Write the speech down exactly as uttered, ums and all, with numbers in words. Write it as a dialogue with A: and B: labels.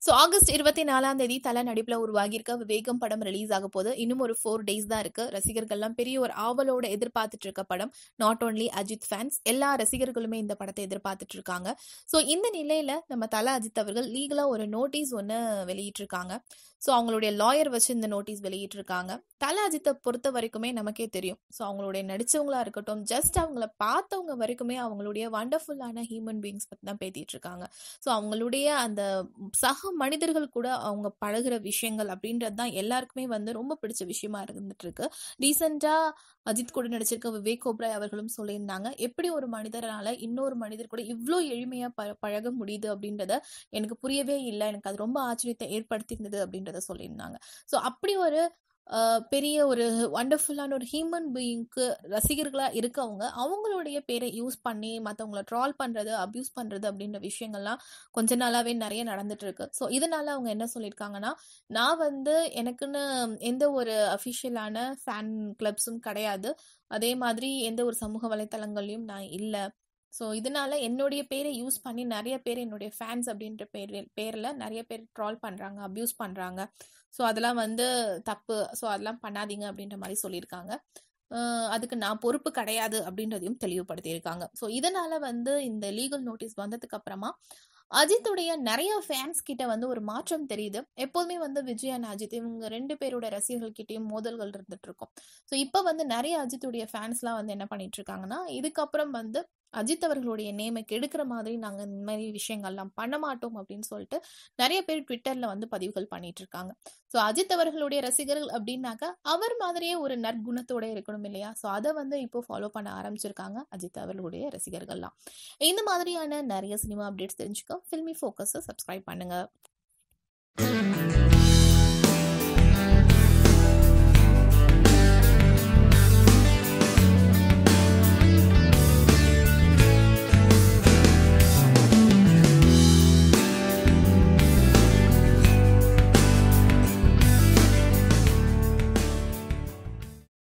A: So August இருபத்தி நாலாம் தேதி தல நடிப்புல உருவாகியிருக்க விவேகம் படம் ரிலீஸ் ஆக போது. இன்னும் ஒரு ஃபோர் டேஸ் தான் இருக்கு. ரசிகர்கள்லாம் பெரிய ஒரு ஆவலோட எதிர்பார்த்துட்டு இருக்க படம். நாட் ஓன்லி அஜித் ஃபேன்ஸ், எல்லா ரசிகர்களுமே இந்த படத்தை எதிர்பார்த்துட்டு இருக்காங்க. ஸோ இந்த நிலையில நம்ம தல அஜித் அவர்கள் லீகலா ஒரு நோட்டீஸ் ஒன்று வெளியிட்டிருக்காங்க. ஸோ அவங்களுடைய லாயர் வச்சு இந்த நோட்டீஸ் வெளியிட்டிருக்காங்க. தல அஜித்தை பொறுத்த வரைக்குமே நமக்கே தெரியும். ஸோ அவங்களுடைய நடிச்சவங்களா இருக்கட்டும், ஜஸ்ட் அவங்கள பார்த்தவங்க வரைக்குமே அவங்களுடைய வண்டர்ஃபுல்லான ஹியூமன் பீயிங்ஸ் பற்றி தான் பேசிட்டு இருக்காங்க. ஸோ அவங்களுடைய அந்த சக மனிதர்கள் கூட அவங்க பழகுற விஷயங்கள் அப்படின்றது தான் எல்லாருக்குமே வந்து ரொம்ப பிடிச்ச விஷயமா இருந்துட்டு இருக்கு. ரீசெண்டா அஜித் கூட நடிச்சிருக்க விவேக் ஓப்ராய் அவர்களும் சொல்லியிருந்தாங்க, எப்படி ஒரு மனிதரால இன்னொரு மனிதர் கூட இவ்வளோ எளிமையா ப பழக முடியுது அப்படின்றத எனக்கு புரியவே இல்லை, எனக்கு அது ரொம்ப ஆச்சரியத்தை ஏற்படுத்தியிருந்தது அப்படின்றத சொல்லியிருந்தாங்க. ஸோ அப்படி ஒரு அஹ், பெரிய ஒரு வண்டர்ஃபுல்லான ஒரு ஹியூமன் பீயிங்க்கு ரசிகர்களா இருக்கவங்க அவங்களுடைய பேரை யூஸ் பண்ணி மற்றவங்கள ட்ரால் பண்றது, அபியூஸ் பண்றது அப்படின்ற விஷயங்கள்லாம் கொஞ்ச நாளாவே நிறைய நடந்துட்டு இருக்கு. ஸோ இதனால அவங்க என்ன சொல்லியிருக்காங்கன்னா, நான் வந்து எனக்குன்னு எந்த ஒரு அஃபிஷியலான ஃபேன் கிளப்ஸும் கிடையாது, அதே மாதிரி எந்த ஒரு சமூக வலைத்தளங்கள்லையும் நான் இல்லை. ஸோ இதனால என்னுடைய பேரை யூஸ் பண்ணி நிறைய பேர் என்னுடைய ஃபேன்ஸ் அப்படின்ற பேர் பேரில் நிறைய பேர் ட்ரால் பண்ணுறாங்க, அப்யூஸ் பண்ணுறாங்க. ஸோ அதெல்லாம் வந்து தப்பு, ஸோ அதெல்லாம் பண்ணாதீங்க அப்படின்ற மாதிரி சொல்லியிருக்காங்க. அஹ் அதுக்கு நான் பொறுப்பு கிடையாது அப்படின்றதையும் தெளிவுபடுத்தியிருக்காங்க. ஸோ இதனால வந்து இந்த லீகல் நோட்டீஸ் வந்ததுக்கு அப்புறமா அஜித்துடைய நிறைய ஃபேன்ஸ் கிட்ட வந்து ஒரு மாற்றம் தெரியுது. எப்போதுமே வந்து விஜய் அண்ட் அஜித் இவங்க ரெண்டு பேரோட ரசிகர்கள் கிட்டயும் மோதல்கள் இருந்துட்டு இருக்கும். ஸோ இப்போ வந்து நிறைய அஜித்துடைய ஃபேன்ஸ்லாம் வந்து என்ன பண்ணிட்டு இருக்காங்கன்னா, இதுக்கப்புறம் வந்து அஜித் அவர்களுடைய நேமை கெடுக்கிற மாதிரி நாங்கள் இந்த மாதிரி விஷயங்கள்லாம் பண்ண மாட்டோம் அப்படின்னு சொல்லிட்டு நிறைய பேர் ட்விட்டர்ல வந்து பதிவுகள் பண்ணிட்டு இருக்காங்க. ஸோ அஜித் அவர்களுடைய ரசிகர்கள் அப்படின்னாக்கா அவர் மாதிரியே ஒரு நற்குணத்தோட இருக்கணும் இல்லையா? ஸோ அதை வந்து இப்போ ஃபாலோ பண்ண ஆரம்பிச்சிருக்காங்க அஜித் அவர்களுடைய ரசிகர்கள்லாம். இந்த மாதிரியான நிறைய சினிமா அப்டேட்ஸ் தெரிஞ்சுக்க ஃபில்மி ஃபோக்கஸை சப்ஸ்கிரைப் பண்ணுங்க.